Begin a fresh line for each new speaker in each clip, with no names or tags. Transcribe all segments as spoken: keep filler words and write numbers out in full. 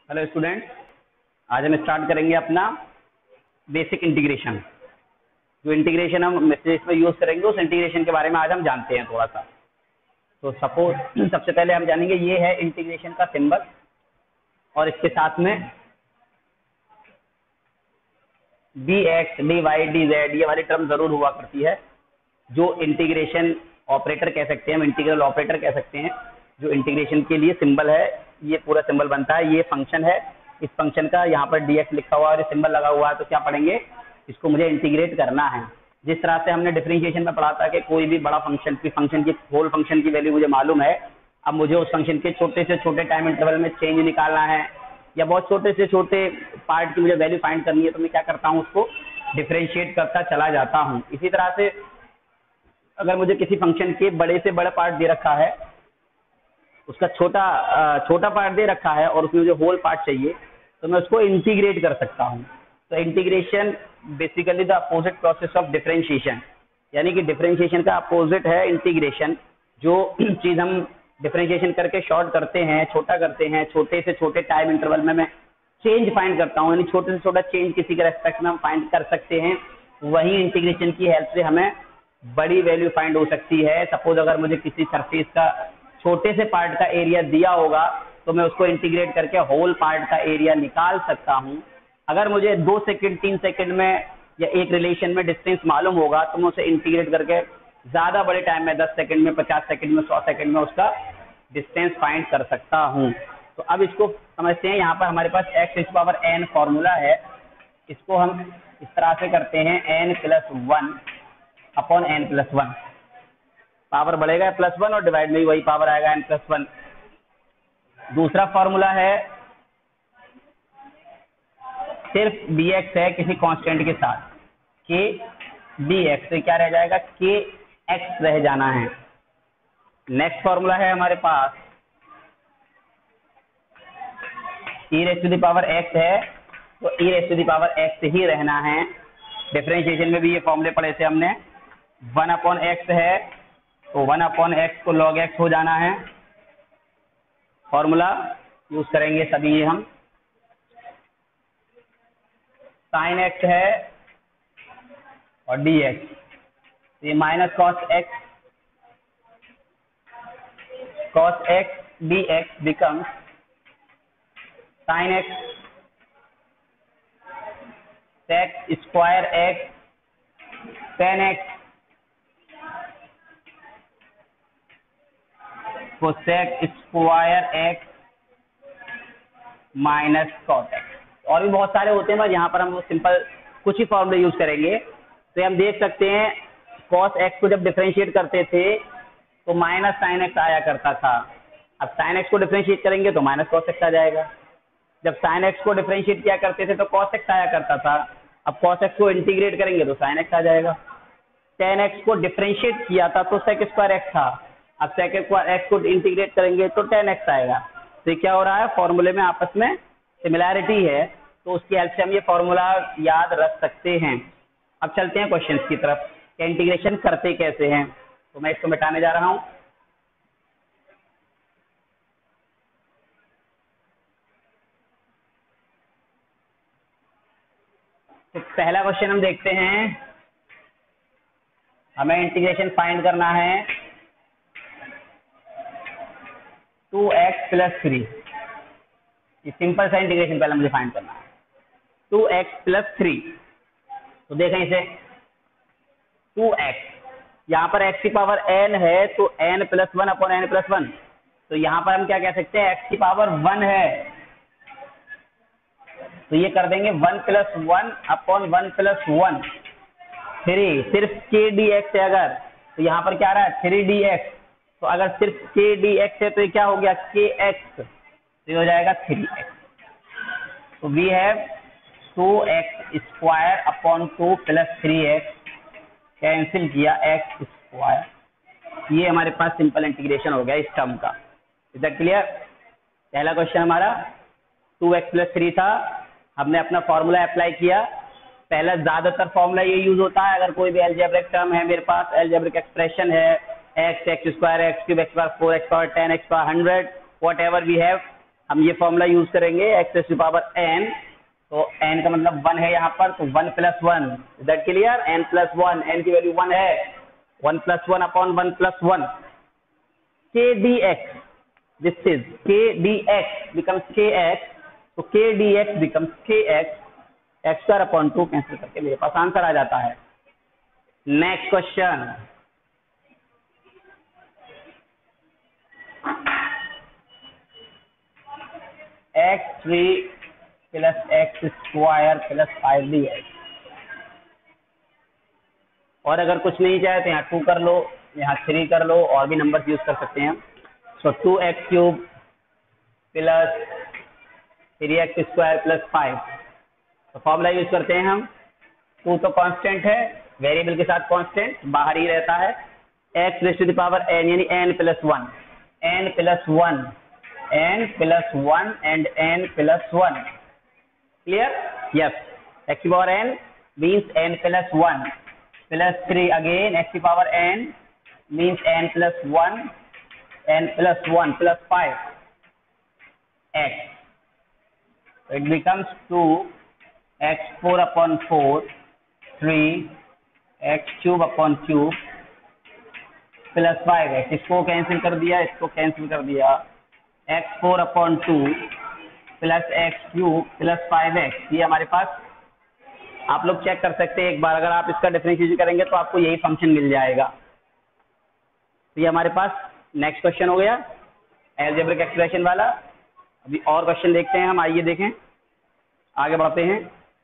Hello student, आज हम start करेंगे अपना बेसिक इंटीग्रेशन। जो इंटीग्रेशन हम मैसेज में यूज करेंगे उस इंटीग्रेशन के बारे में आज हम जानते हैं थोड़ा सा। तो सपोज सबसे पहले हम जानेंगे ये है इंटीग्रेशन का सिंबल, और इसके साथ में d x d y d z ये वाली टर्म जरूर हुआ करती है, जो इंटीग्रेशन ऑपरेटर कह सकते हैं, हम इंटीग्रल ऑपरेटर कह सकते हैं। जो इंटीग्रेशन के लिए सिंबल है, ये पूरा सिंबल बनता है। ये फंक्शन है, इस फंक्शन का यहाँ पर डी एक्स लिखा हुआ है और सिंबल लगा हुआ है, तो क्या पढ़ेंगे, इसको मुझे इंटीग्रेट करना है। जिस तरह से हमने डिफरेंशिएशन में पढ़ा था कि कोई भी बड़ा फंक्शन की फंक्शन की होल फंक्शन की वैल्यू मुझे मालूम है, अब मुझे उस फंक्शन के छोटे से छोटे टाइम इंटरवल में चेंज निकालना है, या बहुत छोटे से छोटे पार्ट की मुझे वैल्यू फाइंड करनी है, तो मैं क्या करता हूँ, उसको डिफरेंशिएट करता चला जाता हूँ। इसी तरह से अगर मुझे किसी फंक्शन के बड़े से बड़ा पार्ट दे रखा है, उसका छोटा छोटा पार्ट दे रखा है और उसमें मुझे होल पार्ट चाहिए, तो मैं उसको इंटीग्रेट कर सकता हूँ। तो integration basically the opposite process of differentiation, यानी कि डिफरेंशिएशन का अपोजिट है इंटीग्रेशन। जो चीज़ हम डिफरेंशिएशन करके शॉर्ट करते हैं, छोटा करते हैं, छोटे से छोटे टाइम इंटरवल में मैं चेंज फाइंड करता हूँ, यानी छोटे से छोटा चेंज किसी के रेस्पेक्ट में हम फाइंड कर सकते हैं। वही इंटीग्रेशन की हेल्प से हमें बड़ी वैल्यू फाइंड हो सकती है। सपोज अगर मुझे किसी सरफेस का छोटे से पार्ट का एरिया दिया होगा, तो मैं उसको इंटीग्रेट करके होल पार्ट का एरिया निकाल सकता हूं। अगर मुझे दो सेकंड तीन सेकंड में या एक रिलेशन में डिस्टेंस मालूम होगा, तो मैं उसे इंटीग्रेट करके ज्यादा बड़े टाइम में दस सेकंड में, पचास सेकंड में, सौ सेकंड में उसका डिस्टेंस फाइंड कर सकता हूं। तो अब इसको समझते हैं। यहाँ पर हमारे पास एक्स इस पावर एन फॉर्मूला है, इसको हम इस तरह से करते हैं, n plus one upon n plus one. Power बढ़ेगा प्लस वन और डिवाइड में वही पावर आएगा एन प्लस वन। दूसरा फॉर्मूला है, सिर्फ डी एक्स है किसी कांस्टेंट के साथ, के डी एक्स से क्या रह जाएगा, के एक्स रह जाना है। नेक्स्ट फॉर्मूला है हमारे पास, e raise to the power x है, तो e raise to the power x ही रहना है। डिफरेंशिएशन में भी ये फॉर्मूले पढ़े थे हमने। वन अपॉन एक्स है, तो वन अपॉन एक्स को लॉग एक्स हो जाना है। फॉर्मूला यूज करेंगे सभी ये हम। साइन एक्स है और डी एक्स, ये minus cos x, cos x d x becomes sine x sec square x tan x को sec square x minus cot x. और भी बहुत सारे होते हैं, बस यहाँ पर हम सिंपल कुछ ही फॉर्मूले यूज करेंगे। तो हम देख सकते हैं, कॉस एक्स को जब डिफरेंशिएट करते थे तो माइनस साइन एक्स आया करता था। अब साइन एक्स को डिफरेंशिएट करेंगे तो माइनस कॉस एक्स आ जाएगा। जब साइन एक्स को डिफरेंशिएट किया करते थे तो कॉस एक्स आया करता था। अब कॉस एक्स को इंटीग्रेट करेंगे तो साइन एक्स आ जाएगा। टेन एक्स को डिफरेंशिएट किया था तो सेक स्क्वायर एक्स था। अब सेक स्क्वायर एक्स को इंटीग्रेट करेंगे तो टेन एक्स आएगा। तो क्या हो रहा है, फॉर्मूले में आपस में सिमिलैरिटी है, तो उसकी हेल्प से हम ये फॉर्मूला याद रख सकते हैं। अब चलते हैं क्वेश्चंस की तरफ कि इंटीग्रेशन करते कैसे हैं। तो मैं इसको मिटाने जा रहा हूं। तो पहला क्वेश्चन हम देखते हैं, हमें इंटीग्रेशन फाइंड करना है टू एक्स प्लस थ्री। ये सिंपल सा इंटीग्रेशन पहले मुझे फाइंड करना है, टू एक्स प्लस थ्री। तो देखें इसे, टू एक्स, यहाँ पर x की पावर n है, तो n plus one upon n plus one. तो यहाँ पर हम क्या कह सकते हैं, x की पावर वन है, तो ये कर देंगे one plus one upon one plus one. Three, सिर्फ के डी एक्स है अगर, तो यहाँ पर क्या आ रहा है, थ्री डी एक्स। तो अगर सिर्फ के डी एक्स है तो ये क्या हो गया, के एक्स, तो ये हो जाएगा थ्री एक्स। तो we have two x square upon two plus three x, cancel किया एक्स स्क्वायर। ये हमारे पास सिंपल इंटीग्रेशन हो गया इस टर्म का। Is that clear? पहला क्वेश्चन हमारा टू एक्स प्लस थ्री था, हमने अपना फॉर्मूला अप्लाई किया। पहला ज्यादातर फॉर्मूला ये यूज होता है, अगर कोई भी अलजेब्रिक टर्म है मेरे पास, अलजेब्रिक एक्सप्रेशन है, x x square x cube x power four x power ten x power hundred, whatever we have, हम ये फॉर्मूला यूज करेंगे x raise to power n, तो एन का मतलब वन है यहाँ पर, तो one plus one, that clear, n plus one, n की वैल्यू वन है, one plus one upon one plus one, k d x, this is के d x becomes k x, तो k d x becomes k x, x square upon two cancel करके मेरे पास answer आ जाता है। Next question, x three plus x square plus five d x, और अगर कुछ नहीं चाहे तो यहाँ टू कर लो, यहाँ थ्री कर लो, और भी नंबर यूज कर सकते हैं। So two x cube plus three x square plus five, तो फॉर्मूला यूज करते हैं हम, टू तो कांस्टेंट है, वेरिएबल के साथ कांस्टेंट बाहर ही रहता है, x raise to the power n यानी n plus one, n plus one, n plus one and n plus one, clear, yes, x की power n means n plus one plus three, again x की power n means n plus one, n plus one plus five x, it becomes two x four upon four, three x cube upon cube plus five x, इसको cancel कर दिया, इसको cancel कर दिया, x four upon two plus x cube plus five x, ये हमारे पास आप लोग चेक कर सकते हैं एक बार, अगर आप इसका डिफरेंशिएशन करेंगे तो आपको यही फंक्शन मिल जाएगा। तो ये हमारे पास नेक्स्ट क्वेश्चन हो गया अलजेब्रिक एक्सप्रेशन वाला। अभी और क्वेश्चन देखते हैं हम, आइए देखें, आगे बढ़ते हैं।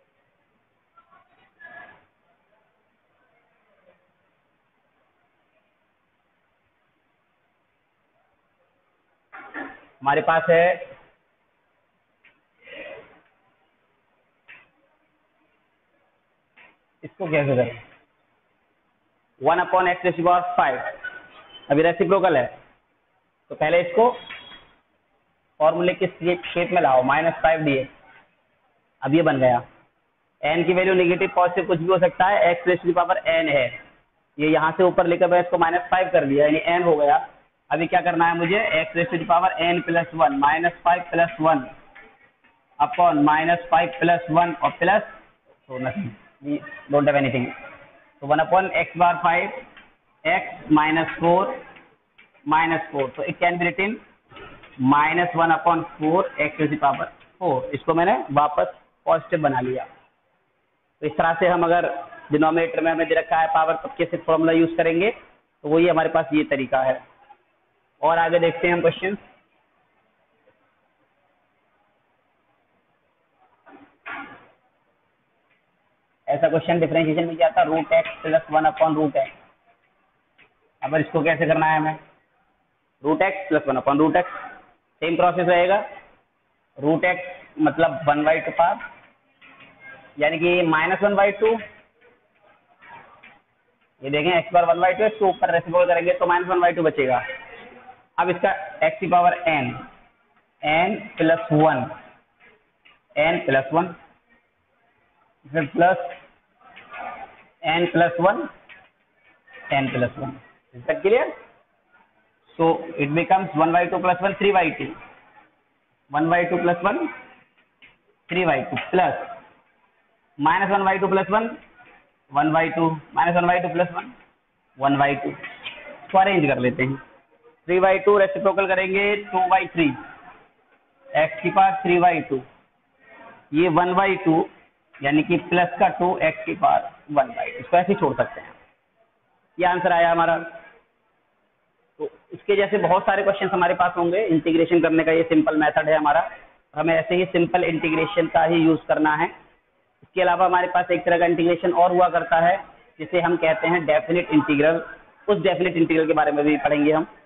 हमारे पास है इसको कैसे करें, one upon x raise to power five, अभी रेसिप्रोकल है, तो पहले इसको फॉर्मूले के शेप में लाओ, माइनस फाइव डी एक्स, अब ये बन गया, एन की वैल्यू नेगेटिव पॉजिटिव कुछ भी हो सकता है, x raise to the power n है, ये यहाँ से ऊपर लेकर मैं इसको माइनस फाइव कर दिया यानी एन हो गया। अभी क्या करना है मुझे, x raise to the power n plus one, minus five plus one upon minus five plus one और प्लस तो nothing, we don't have anything, so one upon x bar five, x minus four minus four, so it can be written minus one upon four x to the power four, इसको मैंने वापस positive बना लिया। तो इस तरह से हम अगर डिनोमिनेटर में हमें दे रखा है पावर, तब कैसे फॉर्मूला यूज करेंगे, तो वही हमारे पास ये तरीका है। और आगे देखते हैं हम क्वेश्चन। ऐसा क्वेश्चन डिफरेंशिएशन में क्या था, root x plus one upon root x, अब इसको कैसे करना है हमें, root x plus one upon root x, same process रहेगा, रूट एक्स मतलब वन बाई टू पार, यानी कि माइनस वन बाई टू, ये देखें एक्स बार वन बाई टू, इसको ऊपर रेसिप्रोकल करेंगे तो माइनस वन बाई टू बचेगा। अब इसका एक्स की power n, n plus one, n plus one फिर plus n plus one, n plus one, is that clear? So it becomes one by two plus one, three by two, one by two plus one, three by two plus minus one by two plus one, one by two minus one by two plus one, one by two, इसको arrange कर लेते हैं, three by two reciprocal करेंगे two by three, x की power three by two, ये one by two यानी कि plus का टू एक्स की पावर वन बाई, इसको ऐसे छोड़ सकते हैं, ये आंसर आया हमारा। तो इसके जैसे बहुत सारे क्वेश्चन हमारे पास होंगे, इंटीग्रेशन करने का ये सिंपल मेथड है हमारा, हमें ऐसे ही सिंपल इंटीग्रेशन का ही यूज करना है। इसके अलावा हमारे पास एक तरह का इंटीग्रेशन और हुआ करता है जिसे हम कहते हैं डेफिनेट इंटीग्रल, उस डेफिनेट इंटीग्रल के बारे में भी पढ़ेंगे हम।